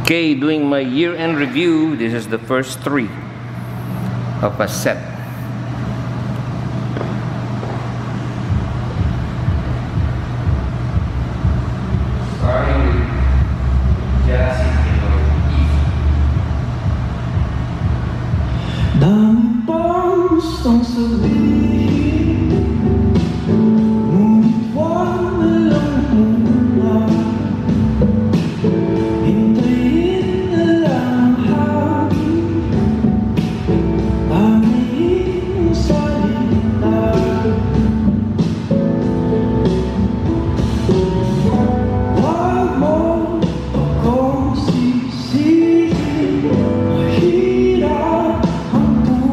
Okay, doing my year-end review. This is the first 3 of a set. Starting with Jazzy Pinoy EZ. Dami pang gustong sabihin, ngunit walang muna. Hintayin na lang ang hangin, pangingin salita. Wag mo akong sisihin, mahirap ang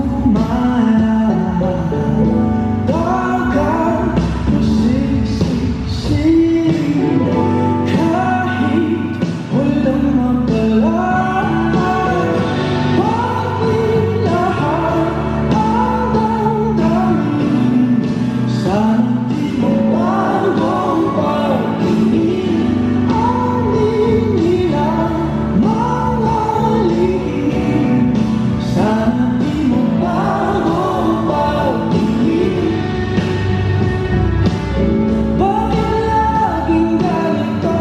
tumalaman. Dagat na siksisihin, kahit walang mapalaman. Bakit lahat ang damdamin? Sana di mo bagong pagtingin, ang nilang mga lihim. Sana di mo bagong pagtingin. Bakit laging ganito?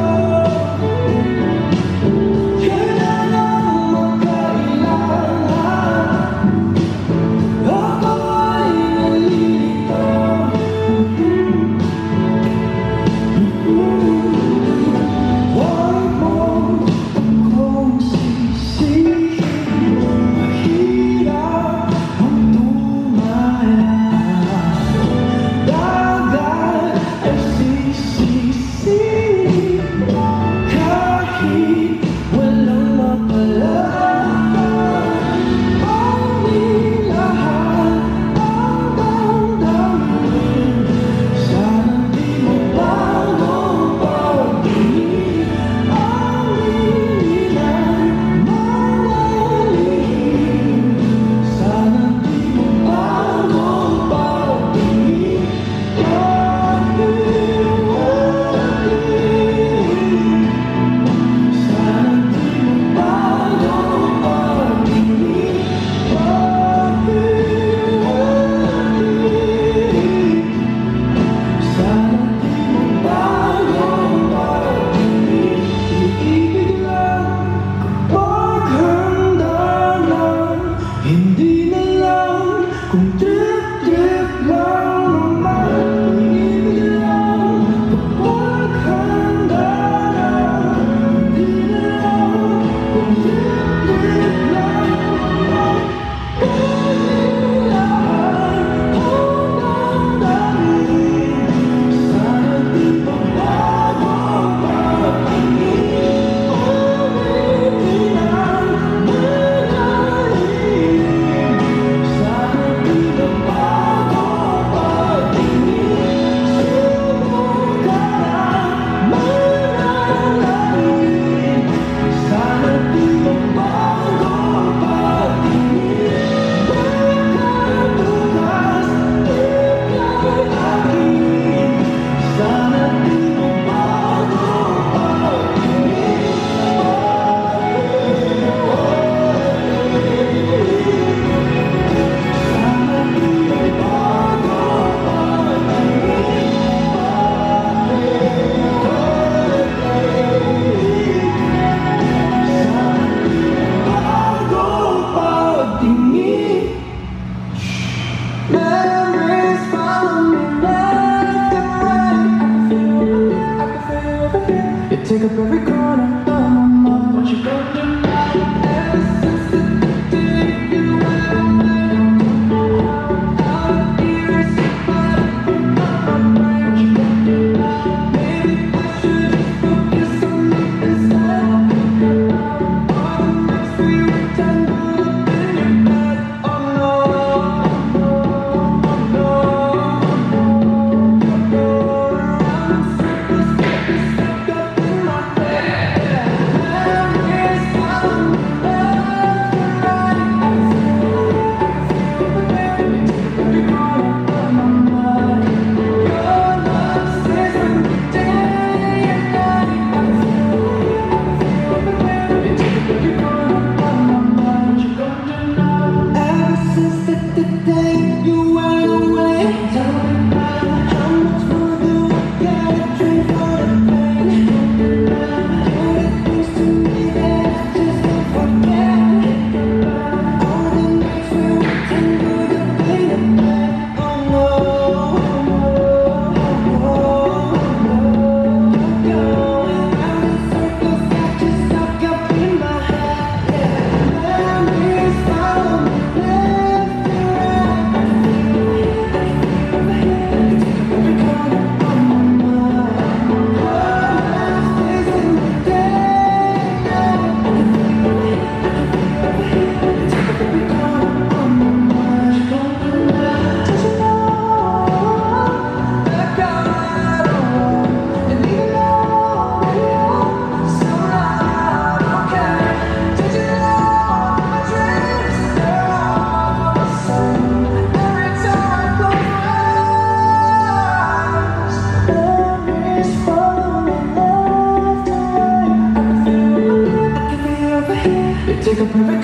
Kailan ang magkailangan? Ako ay nalilito. Huwag mo akong sisihin, mahirap ang tumalaman. Dagat ay sisisihin, kahit walang mapalaman. Panging lahat ang damdamin. Sana di mo bagong pagtingin, ang nilang mga lihim. Sana di mo bagong pagtingin, sana di mo bagong pagtingin, sana di mo bagong pagtingin. Iibig lang kapag handa na, hindi na lang kung trip-trip lang naman. Iibig lang kapag handa na, hindi na lang kung trip-trip lang naman. Panging lahat ang damdamin. Sana di mo bagong pagtingin, ang nilang mga lihim. Sana di mo bagong pagtingin, subok ka lang manalangin. Sana di mo bagong pagtingin, pagkabukas ika'y akin. Sana di mo bagong pagtingin, sana di mo bagong pagtingin. Memories follow me left and right. I can feel it. You take up every corner of my mind. What you gonna do now? Ever since the day you went away, out of ears, out of my brain. What you gonna do now? Maybe I should focus on me inside. For the next we were tangled up in your bed. Oh no, oh no, oh no. Around in circles, stuck up in my head. up every